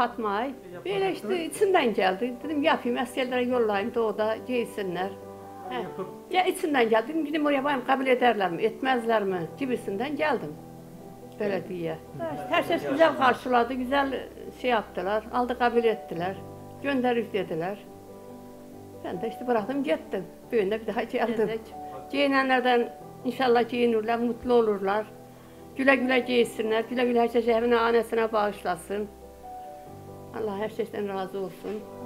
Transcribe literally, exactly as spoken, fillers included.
Fatma Ay. Böyle işte içinden geldi. Dedim yapayım, askerlere yollayayım da o da giysinler. He. Ya içinden geldi. Dedim gideyim oraya bakayım kabul ederler mi, etmezler mi gibisinden geldim. Belediye. Her şey güzel karşıladı, güzel şey yaptılar, aldı kabul ettiler. Gönderir dediler. Ben de işte bıraktım gittim. Böyle bir daha geldim. Giyinenlerden inşallah giyinirler, mutlu olurlar. Güle güle giysinler, güle güle her şey evine, annesine bağışlasın. Allah her şeyden razı olsun.